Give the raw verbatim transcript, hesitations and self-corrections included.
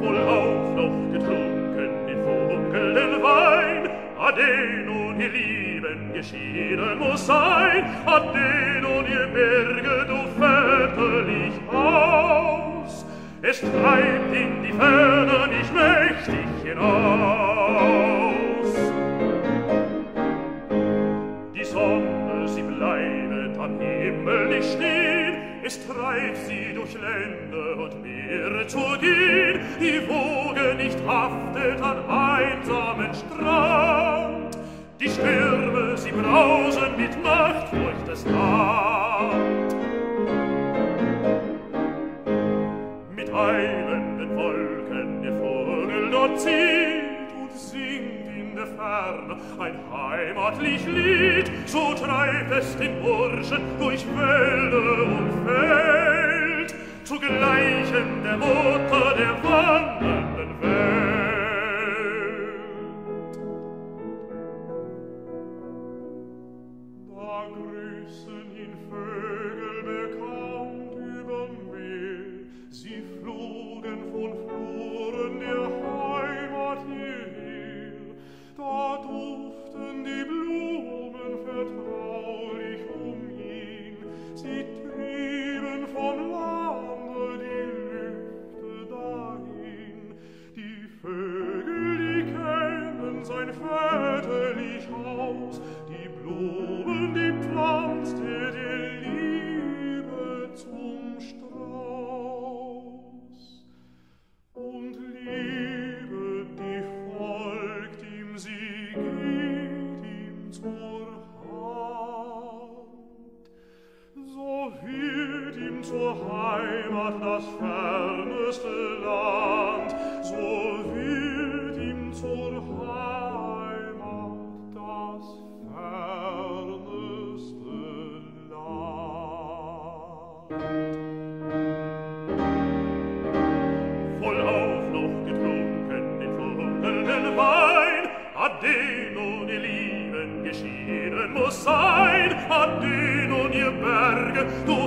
wohlauf noch getrunken den funkelnden Wein. Ade nun, ihr Lieben, geschieden muss sein. Ade nun, ihr Berge, du väterlich Haus. Es treibt in die Ferne mich mächtig hinaus. Die Sonne, sie bleibt am Himmel nicht stehen, es treibt sie durch Länder und Meere zu gehen, die Woge nicht haftet an einsamen Strand. Die Stürme, sie brausen mit Macht durch das Land. Mit eilenden Wolken der Vogel dort zieht und singt in der Ferne ein heimatlich Lied, so treibt es den Burschen durch Wälder und Feld, zu Gleichen der Mutter der wandernden Welt. Da grüßen ihn Vögel bekannt überm Meer, sie flogen von Fluren der Heimat hierher. Da duften die Blumen vertraulich um ihn, sie trieben vom Lande die Lüfte dahin. Die Vögel, die kennen sein väterlich Haus, die Blumen, die pflanzt er der Liebe zum Strauß. Und Liebe, die folgt ihm, sie geht ihm zur Hand. So wird ihm zur Heimat das ferneste Land, so wird ihm zur Heimat das ferneste Land. Vollauf noch getrunken den funkelnden Wein, ade nun, ihr Lieben, geschieden muss sein. Ade nun, ihr Berge, du